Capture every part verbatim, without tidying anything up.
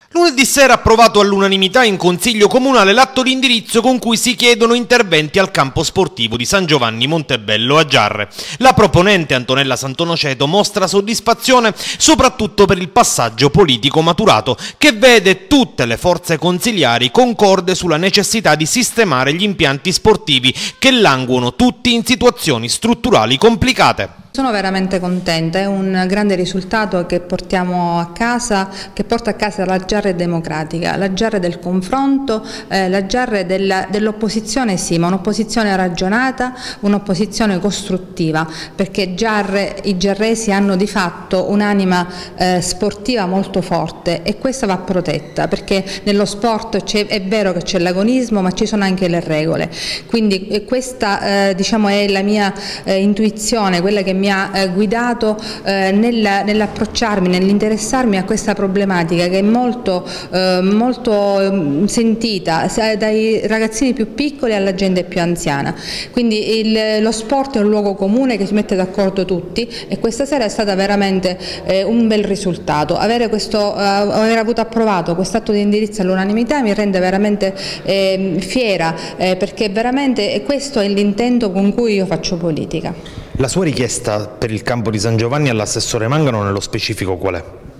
Lunedì sera approvato all'unanimità in Consiglio Comunale l'atto di indirizzo con cui si chiedono interventi al campo sportivo di San Giovanni Montebello a Giarre. La proponente Antonella Santonoceto mostra soddisfazione soprattutto per il passaggio politico maturato, che vede tutte le forze consiliari concorde sulla necessità di sistemare gli impianti sportivi che languono tutti in situazioni strutturali complicate. Sono veramente contenta, è un grande risultato che portiamo a casa, che porta a casa la Giarre democratica, la Giarre del confronto, eh, la Giarre dell'opposizione sì, ma un'opposizione ragionata, un'opposizione costruttiva, perché Giarre, i giarresi hanno di fatto un'anima eh, sportiva molto forte e questa va protetta, perché nello sport è vero che c'è l'agonismo, ma ci sono anche le regole, quindi questa eh, diciamo è la mia eh, intuizione, quella che mi mi ha eh, guidato eh, nell'approcciarmi, nell'interessarmi a questa problematica che è molto, eh, molto eh, sentita dai ragazzini più piccoli alla gente più anziana. Quindi il, lo sport è un luogo comune che si mette d'accordo tutti e questa sera è stata veramente eh, un bel risultato. Avere questo, eh, aver avuto approvato questo atto di indirizzo all'unanimità mi rende veramente eh, fiera eh, perché veramente questo è l'intento con cui io faccio politica. La sua richiesta per il campo di San Giovanni all'assessore Mangano nello specifico qual è?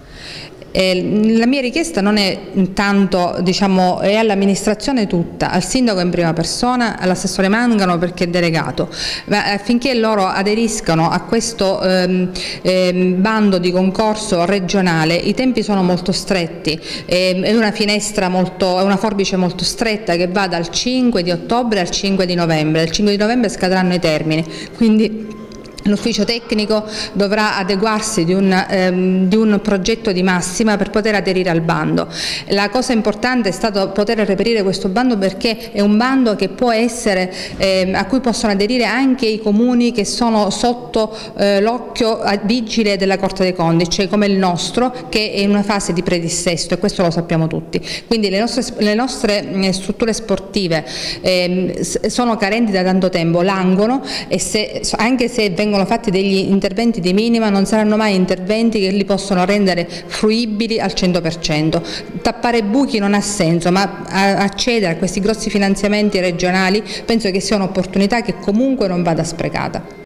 Eh, la mia richiesta non è tanto, diciamo, è all'amministrazione tutta, al sindaco in prima persona, all'assessore Mangano perché è delegato, ma affinché loro aderiscano a questo ehm, ehm, bando di concorso regionale. I tempi sono molto stretti, ehm, è una finestra molto, è una forbice molto stretta che va dal cinque di ottobre al cinque di novembre, il cinque di novembre scadranno i termini, quindi l'ufficio tecnico dovrà adeguarsi di un, ehm, di un progetto di massima per poter aderire al bando. La cosa importante è stato poter reperire questo bando perché è un bando che può essere, eh, a cui possono aderire anche i comuni che sono sotto eh, l'occhio vigile della Corte dei Conti, cioè come il nostro che è in una fase di predissesto e questo lo sappiamo tutti. Quindi le nostre, le nostre strutture sportive eh, sono carenti da tanto tempo, languono e se, anche se vengono fatti degli interventi di minima non saranno mai interventi che li possono rendere fruibili al cento per cento. Tappare buchi non ha senso, ma accedere a questi grossi finanziamenti regionali penso che sia un'opportunità che comunque non vada sprecata.